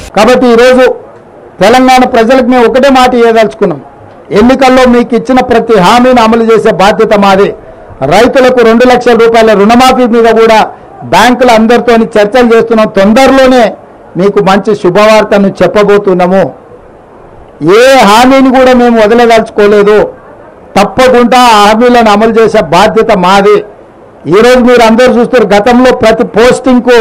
కాబట్టి ఈరోజు తెలంగాణ ప్రజలకు మేము ఒకటే మాట ఇవ్వదలుచుకున్నాం. ఎన్నికల్లో మీకు ఇచ్చిన ప్రతి హామీని అమలు చేసే బాధ్యత మాది. రైతులకు 2 లక్షల రూపాయల రుణమాఫీ మీద కూడా బ్యాంకుల అందరితో చర్చలు చేస్తున్నాం. తొందరలోనే మీకు మంచి శుభవార్తను చెప్పబోతున్నాము. ఏ హామీని కూడా మేము వదిలేదలుచుకోలేదు. తప్పకుండా ఆ హామీలను అమలు చేసే బాధ్యత మాది. ఈరోజు మీరు అందరూ చూస్తారు, గతంలో ప్రతి పోస్టింగ్కు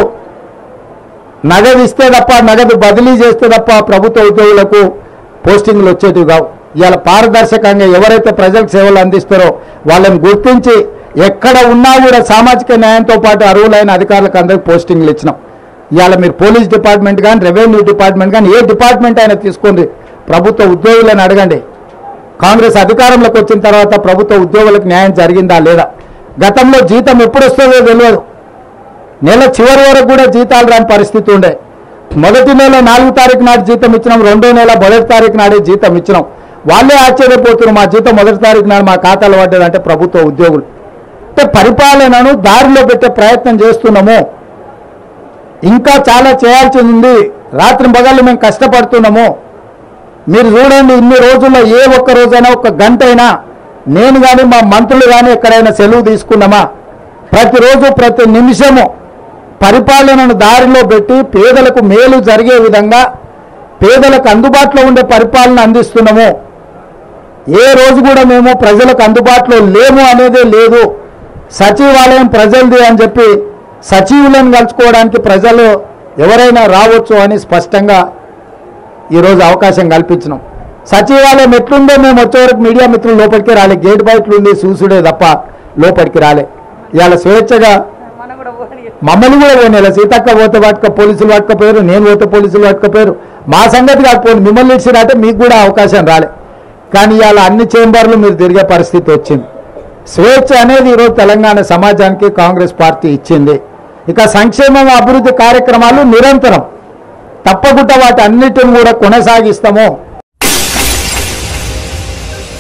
నగదు ఇస్తే తప్ప, నగదు బదిలీ చేస్తే తప్ప ప్రభుత్వ ఉద్యోగులకు పోస్టింగ్లు వచ్చేటివి కావు. ఇవాళ పారదర్శకంగా ఎవరైతే ప్రజలకు సేవలు అందిస్తారో వాళ్ళని గుర్తించి ఎక్కడ ఉన్నా కూడా సామాజిక న్యాయంతో పాటు అర్హులైన అధికారులకు అందరికీ పోస్టింగ్లు ఇచ్చినాం. ఇవాళ మీరు పోలీస్ డిపార్ట్మెంట్ కానీ, రెవెన్యూ డిపార్ట్మెంట్ కానీ, ఏ డిపార్ట్మెంట్ అయినా తీసుకోండి, ప్రభుత్వ ఉద్యోగులను అడగండి. కాంగ్రెస్ అధికారంలోకి వచ్చిన తర్వాత ప్రభుత్వ ఉద్యోగులకు న్యాయం జరిగిందా లేదా? గతంలో జీతం ఎప్పుడు వస్తుందో తెలియదు. నెల చివరి వరకు కూడా జీతాలు రాని పరిస్థితి ఉండే. మొదటి నెల 4వ తారీఖు నాడు జీతం ఇచ్చినాం, 2వ నెల 1వ తారీఖు నాడే జీతం ఇచ్చినాం. వాళ్ళే ఆశ్చర్యపోతున్నారు, మా జీతం 1వ తారీఖు నాడు మా ఖాతాలో పడ్డదంటే ప్రభుత్వ ఉద్యోగులు. అంటే పరిపాలనను దారిలో పెట్టే ప్రయత్నం చేస్తున్నాము. ఇంకా చాలా చేయాల్సింది ఉంది. రాత్రి పగళ్ళు మేము కష్టపడుతున్నాము. మీరు చూడండి, ఇన్ని రోజుల్లో ఏ ఒక్క రోజైనా, ఒక్క గంట అయినా నేను కానీ మా మంత్రులు కానీ ఎక్కడైనా సెలవు తీసుకున్నామా? ప్రతిరోజు ప్రతి నిమిషము పరిపాలనను దారిలో పెట్టి పేదలకు మేలు జరిగే విధంగా, పేదలకు అందుబాటులో ఉండే పరిపాలన అందిస్తున్నాము. ఏ రోజు కూడా మేము ప్రజలకు అందుబాటులో లేము అనేదే లేదు. సచివాలయం ప్రజలది అని చెప్పి సచివులను కలుసుకోవడానికి ప్రజలు ఎవరైనా రావచ్చు అని స్పష్టంగా ఈరోజు అవకాశం కల్పించినాం. సచివాలయం ఎట్లుందో మేము వచ్చేవరకు మీడియా మిత్రులు లోపలికి రాలే. గేట్ బయటలు ఉంది, చూసుడే తప్ప లోపలికి రాలే. ఇవాళ స్వేచ్ఛగా మమ్మల్ని కూడా పోనీ, సీతక్క పోతే పట్టుక పోలీసులు పట్టుకపోయారు, నేను పోతే పోలీసులు పట్టుకపోయారు. మా సంగతి కాకపోయింది, మిమ్మల్ని ఇచ్చినట్టే మీకు కూడా అవకాశం రాలే. కానీ ఇవాళ అన్ని చేంబర్లు మీరు తిరిగే పరిస్థితి వచ్చింది. స్వేచ్ఛ అనేది ఈరోజు తెలంగాణ సమాజానికి కాంగ్రెస్ పార్టీ ఇచ్చింది. ఇక సంక్షేమం, అభివృద్ధి కార్యక్రమాలు నిరంతరం తప్పకుండా వాటి అన్నిటిని కూడా కొనసాగిస్తాము.